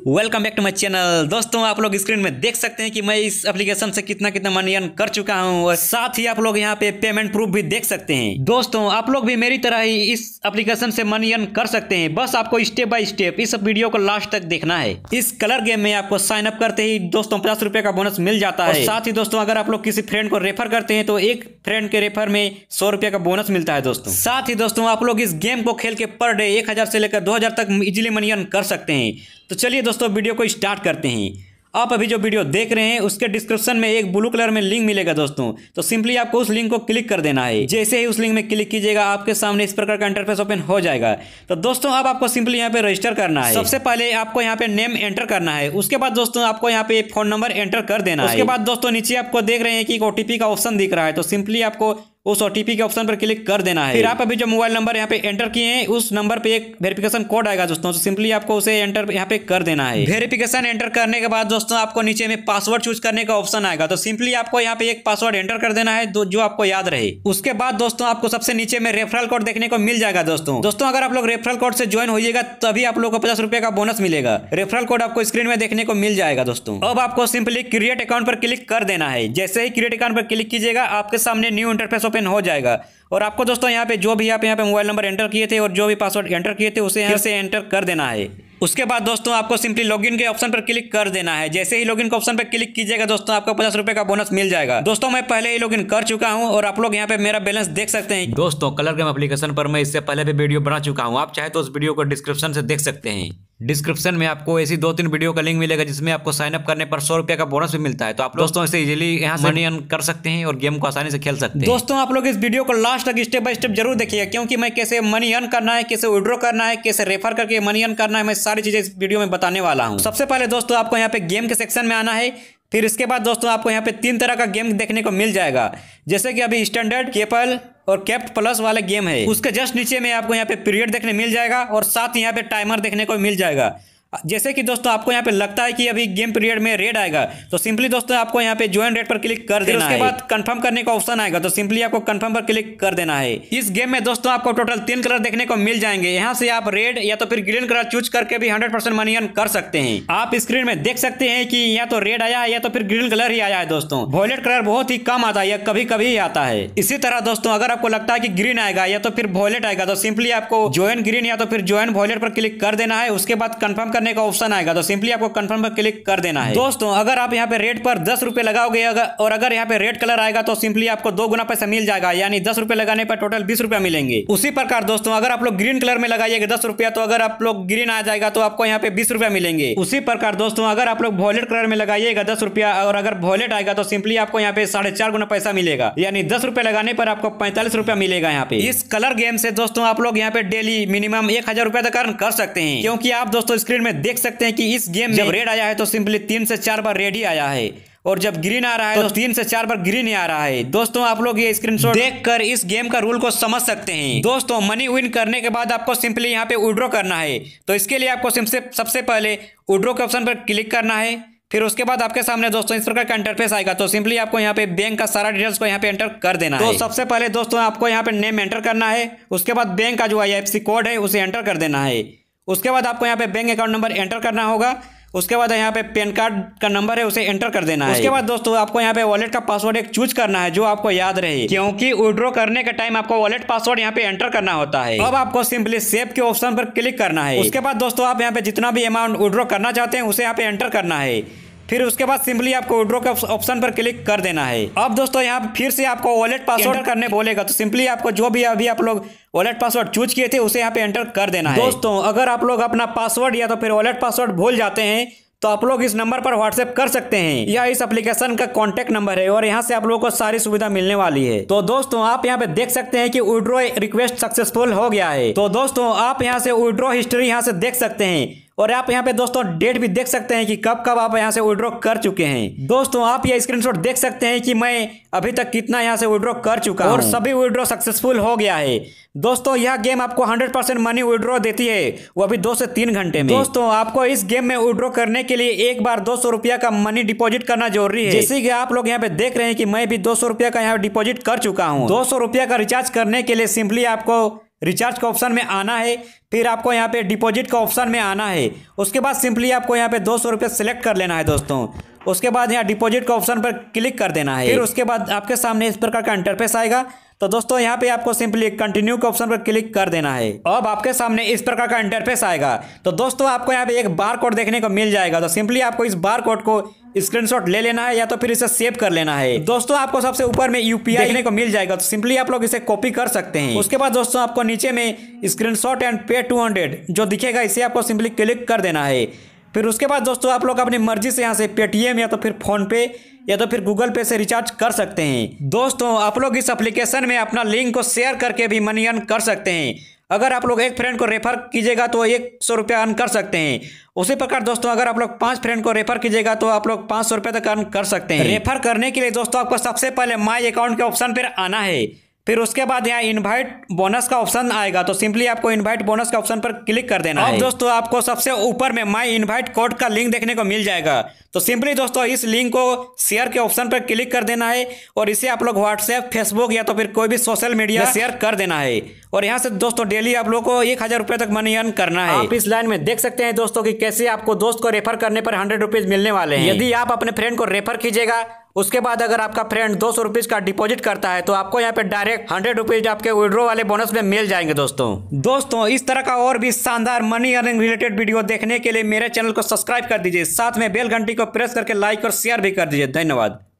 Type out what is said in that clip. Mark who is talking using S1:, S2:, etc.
S1: Welcome back to my channel. दोस्तों आप लोग स्क्रीन में देख सकते हैं कि मैं इस एप्लीकेशन से कितना मनी अर्न कर चुका हूं और साथ ही आप लोग यहां पे पेमेंट प्रूफ भी देख सकते हैं। दोस्तों आप लोग भी मेरी तरह ही इस एप्लीकेशन से मनी अर्न कर सकते हैं। बस आपको स्टेप बाय स्टेप इस वीडियो को लास्ट तक देखना है। इस कलर गेम में आपको साइन अप करते ही दोस्तों 50 रुपए का बोनस मिल जाता है। साथ ही दोस्तों अगर आप लोग किसी फ्रेंड को रेफर करते हैं तो एक फ्रेंड के रेफर में 100 रुपए का बोनस मिलता है दोस्तों। साथ ही दोस्तों आप लोग इस गेम को खेल के पर डे 1000 से लेकर 2000 तक इजीली मनी अर्न कर सकते हैं। तो चलिए दोस्तों वीडियो को स्टार्ट करते हैं। आप अभी जो वीडियो देख रहे हैं उसके डिस्क्रिप्शन में एक ब्लू कलर में लिंक मिलेगा दोस्तों। तो सिंपली आपको उस लिंक को क्लिक कर देना है। जैसे ही उस लिंक में क्लिक कीजिएगा आपके सामने इस प्रकार का इंटरफेस ओपन हो जाएगा। तो दोस्तों अब आपको सिंपली यहाँ पे रजिस्टर करना है। सबसे पहले आपको यहाँ पे नेम एंटर करना है। उसके बाद दोस्तों आपको यहाँ पे फोन नंबर एंटर कर देना है। उसके बाद दोस्तों नीचे आपको देख रहे हैं कि एक ओटीपी का ऑप्शन दिख रहा है। तो सिंपली आपको उस ओटीपी के ऑप्शन पर क्लिक कर देना है। फिर आप अभी जो मोबाइल नंबर यहाँ पे एंटर किए हैं उस नंबर पे एक वेरिफिकेशन कोड आएगा दोस्तों। तो सिंपली आपको उसे एंटर यहाँ पे कर देना है। वेरिफिकेशन एंटर करने के बाद दोस्तों आपको नीचे में पासवर्ड चूज करने का ऑप्शन आएगा। तो सिंपली आपको यहाँ पे एक पासवर्ड एंटर कर देना है जो आपको याद रहे। उसके बाद दोस्तों आपको सबसे नीचे में रेफरल कोड देखने को मिल जाएगा दोस्तों अगर आप लोग रेफरल कोड से ज्वाइन होइएगा तभी आप लोग को 50 रुपए का बोनस मिलेगा। रेफरल कोड आपको स्क्रीन में देखने को मिल जाएगा दोस्तों। अब आपको सिंपली क्रिएट अकाउंट पर क्लिक कर देना है। जैसे ही क्रिएट अकाउंट पर क्लिक कीजिएगा आपके सामने न्यू इंटरफेस ओपन हो जाएगा। और आपको दोस्तों यहाँ पे जो भी आप यहाँ पे मोबाइल नंबर एंटर किए थे और जो भी पासवर्ड एंटर किए थे उसे यहाँ से एंटर कर देना है। उसके बाद दोस्तों आपको सिंपली लॉगिन के ऑप्शन पर क्लिक कर देना है। जैसे ही लॉगिन के ऑप्शन पर क्लिक कीजिएगा दोस्तों आपको 50 रुपए का बोनस मिल जाएगा। दोस्तों मैं पहले ही लॉगिन कर चुका हूं और आप लोग यहाँ पे मेरा बैलेंस देख सकते हैं। दोस्तों कलर गेम एप्लीकेशन पर मैं इससे पहले भी वीडियो बना चुका हूं। आप चाहे तो उस वीडियो को डिस्क्रिप्शन से देख सकते हैं। डिस्क्रिप्शन में आपको ऐसी 2-3 वीडियो का लिंक मिलेगा जिसमें आपको साइन अप करने पर 100 रुपए का बोनस भी मिलता है। तो आप दोस्तों इसे इजीली यहाँ से मनी अर्न कर सकते हैं और गेम को आसानी से खेल सकते हैं। दोस्तों आप लोग इस वीडियो को लास्ट तक स्टेप बाय स्टेप जरूर देखिएगा क्योंकि मैं कैसे मनी अर्न करना है, कैसे विड्रॉ करना है, कैसे रेफर करके मनी अर्न करना है, मैं सारी चीजें इस वीडियो में बताने वाला हूँ। सबसे पहले दोस्तों आपको यहाँ पे गेम के सेक्शन में आना है। फिर इसके बाद दोस्तों आपको यहाँ पे 3 तरह का गेम देखने को मिल जाएगा। जैसे कि अभी स्टैंडर्ड, केपल और कैप्ट प्लस वाले गेम है। उसके जस्ट नीचे में आपको यहाँ पे पीरियड देखने मिल जाएगा और साथ ही यहाँ पे टाइमर देखने को मिल जाएगा। जैसे कि दोस्तों आपको यहाँ पे लगता है कि अभी गेम पीरियड में रेड आएगा तो सिंपली दोस्तों आपको यहाँ पे ज्वाइन रेड पर क्लिक कर देना है। उसके बाद कंफर्म करने का ऑप्शन आएगा तो सिंपली आपको कंफर्म पर क्लिक कर देना है। इस गेम में दोस्तों आपको टोटल 3 कलर देखने को मिल जाएंगे। यहाँ से आप रेड या तो फिर ग्रीन कलर चूज करके भी 100% मनी अर्न कर सकते हैं। आप स्क्रीन में देख सकते हैं कि या तो रेड आया है या तो फिर ग्रीन कलर ही आया है दोस्तों। वॉयलेट कलर बहुत ही कम आता है या कभी कभी ही आता है। इसी तरह दोस्तों अगर आपको लगता है कि ग्रीन आएगा या तो फिर वॉयलेट आएगा तो सिंपली आपको ज्वाइन ग्रीन या तो फिर ज्वाइन वॉयलेट पर क्लिक कर देना है। उसके बाद कंफर्म करने का ऑप्शन आएगा सिंपली आपको कंफर्म पर क्लिक कर देना है। दोस्तों अगर आप यहाँ पे रेड पर 10 रुपए लगाओगे और अगर यहाँ पे रेड कलर आएगा तो सिंपली आपको 2 गुना पैसा मिल जाएगा, यानी 10 रुपए लगाने पर टोटल 20 रुपया मिलेंगे। उसी प्रकार दोस्तों अगर आप लोग ग्रीन कलर में लगाइएगा 10 रुपया तो अगर आप लोग ग्रीन आ जाएगा तो आपको यहाँ पे 20 रुपया मिलेंगे। उसी प्रकार दोस्तों अगर आप लोग वॉयलेट कलर में लगाइएगा 10 रुपया और अगर वॉयलेट आएगा तो सिंपली आपको यहाँ पे 4.5 गुना पैसा मिलेगा, यानी 10 रुपए लगाने पर आपको 45 रुपया मिलेगा। यहाँ पे इस कलर गेम से दोस्तों आप लोग यहाँ पे डेली मिनिमम 1000 रुपया तक अर्न कर सकते हैं क्योंकि आप दोस्तों स्क्रीन में देख सकते हैं कि इस गेम में जब रेड आया है तो सिंपली 3 से 4 बार रेड ही आया है और जब ग्रीन आ रहा है तो 3 से 4 बार ग्रीन ही आ रहा है। दोस्तों आप लोग ये स्क्रीनशॉट देखकर इस गेम का रूल को समझ सकते हैं। दोस्तों मनी विन करने के बाद आपको सिंपली यहाँ पे विड्रॉ करना है। तो इसके लिए आपको सबसे पहले विड्रॉ के ऑप्शन पर क्लिक करना है। फिर उसके बाद आपके सामने दोस्तों इस प्रकार का इंटरफेस आएगा तो सिंपली आपको यहाँ पे बैंक का सारा डिटेल्स को यहाँ पे एंटर कर देना है। तो सबसे पहले दोस्तों आपको यहाँ पे नेम एंटर करना है। उसके बाद बैंक का जो IFSC कोड है उसे एंटर कर देना है। उसके बाद आपको यहाँ पे बैंक अकाउंट नंबर एंटर करना होगा। उसके बाद यहाँ पे पैन कार्ड का नंबर है उसे एंटर कर देना है। उसके बाद दोस्तों आपको यहाँ पे वॉलेट का पासवर्ड एक चूज करना है जो आपको याद रहे क्योंकि विड्रॉ करने के टाइम आपको वॉलेट पासवर्ड यहाँ पे एंटर करना होता है। अब आपको सिंपली सेव के ऑप्शन पर क्लिक करना है। उसके बाद दोस्तों आप यहाँ पे जितना भी अमाउंट विड्रॉ करना चाहते हैं उसे यहाँ पे एंटर करना है। फिर उसके बाद सिंपली आपको विड्रॉ के ऑप्शन पर क्लिक कर देना है। अब दोस्तों यहाँ फिर से आपको वॉलेट पासवर्ड करने बोलेगा तो सिंपली आपको जो भी अभी आप लोग वॉलेट पासवर्ड चूज किए थे उसे यहाँ पे एंटर कर देना है। दोस्तों अगर आप लोग अपना पासवर्ड या तो फिर वॉलेट पासवर्ड भूल जाते हैं तो आप लोग इस नंबर पर व्हाट्सएप कर सकते हैं। यह इस एप्लीकेशन का कॉन्टैक्ट नंबर है और यहाँ से आप लोगों को सारी सुविधा मिलने वाली है। तो दोस्तों आप यहाँ पे देख सकते हैं कि विड्रॉ रिक्वेस्ट सक्सेसफुल हो गया है। तो दोस्तों आप यहाँ से विड्रॉ हिस्ट्री यहाँ से देख सकते हैं और आप यहाँ पे दोस्तों डेट भी देख सकते हैं कि कब कब आप यहाँ से विड्रॉ कर चुके हैं। दोस्तों आप ये स्क्रीनशॉट देख सकते हैं कि मैं अभी तक कितना यहाँ से विड्रॉ कर चुका हूँ और सभी विड्रॉ सक्सेसफुल हो गया है। दोस्तों यह गेम आपको 100% मनी विड्रॉ देती है, वो भी 2 से 3 घंटे में। दोस्तों आपको इस गेम में विड्रॉ करने के लिए एक बार 200 रुपया का मनी डिपॉजिट करना जरूरी है। जैसे कि आप लोग यहाँ पे देख रहे हैं कि मैं भी 200 रुपया का यहाँ डिपॉजिट कर चुका हूँ। 200 रुपया का रिचार्ज करने के लिए सिंपली आपको रिचार्ज का ऑप्शन में आना है, फिर आपको यहाँ पे डिपॉजिट का ऑप्शन में आना है। उसके बाद सिंपली आपको यहाँ पे 200 रुपये सेलेक्ट कर लेना है दोस्तों। उसके बाद यहाँ डिपॉजिट का ऑप्शन पर क्लिक कर देना है। फिर उसके बाद आपके सामने इस प्रकार का इंटरफेस आएगा। तो दोस्तों यहाँ पे आपको सिंपली कंटिन्यू के ऑप्शन पर क्लिक कर देना है। अब आपके सामने इस प्रकार का इंटरफेस आएगा। तो दोस्तों आपको यहाँ पे एक बार कोड देखने को मिल जाएगा। तो सिंपली आपको इस बार कोड को स्क्रीनशॉट ले लेना है या तो फिर इसे सेव कर लेना है। दोस्तों आपको सबसे ऊपर में यूपीआई देखने को मिल जाएगा। तो सिंपली आप लोग इसे कॉपी कर सकते हैं। उसके बाद दोस्तों आपको नीचे में स्क्रीनशॉट एंड पे 200 जो दिखेगा, इसे आपको सिंपली क्लिक कर देना है। फिर उसके बाद दोस्तों आप लोग अपनी मर्जी से यहाँ से पेटीएम या तो फिर फोन पे या तो फिर गूगल पे से रिचार्ज कर सकते हैं। दोस्तों आप लोग इस एप्लीकेशन में अपना लिंक को शेयर करके भी मनी अर्न कर सकते हैं। अगर आप लोग एक फ्रेंड को रेफर कीजिएगा तो 100 रुपया अर्न कर सकते हैं। उसी प्रकार दोस्तों अगर आप लोग 5 फ्रेंड को रेफर कीजिएगा तो आप लोग 500 रुपये तक अर्न कर सकते हैं। रेफर करने के लिए दोस्तों आपको सबसे पहले माई अकाउंट के ऑप्शन पर आना है। फिर उसके बाद यहाँ इनवाइट बोनस का ऑप्शन आएगा। तो सिंपली आपको इनवाइट बोनस का ऑप्शन पर क्लिक कर देना है। अब दोस्तों आपको सबसे ऊपर में माई इनवाइट कोड का लिंक देखने को मिल जाएगा। तो सिंपली दोस्तों इस लिंक को शेयर के ऑप्शन पर क्लिक कर देना है और इसे आप लोग व्हाट्सएप, फेसबुक या तो फिर कोई भी सोशल मीडिया शेयर कर देना है। और यहाँ से दोस्तों डेली आप लोग को 1000 रुपये तक मनी अर्न करना है। आप इस लाइन में देख सकते हैं दोस्तों कि कैसे आपको दोस्त को रेफर करने पर 100 रुपीज मिलने वाले हैं। यदि आप अपने फ्रेंड को रेफर कीजिएगा, उसके बाद अगर आपका फ्रेंड 200 रुपीज का डिपॉजिट करता है तो आपको यहाँ पे डायरेक्ट 100 रुपीज आपके विड्रॉ वाले बोनस में मिल जाएंगे। दोस्तों इस तरह का और भी शानदार मनी अर्निंग रिलेटेड वीडियो देखने के लिए मेरे चैनल को सब्सक्राइब कर दीजिए, साथ में बेल घंटी को प्रेस करके लाइक और शेयर भी कर दीजिए। धन्यवाद।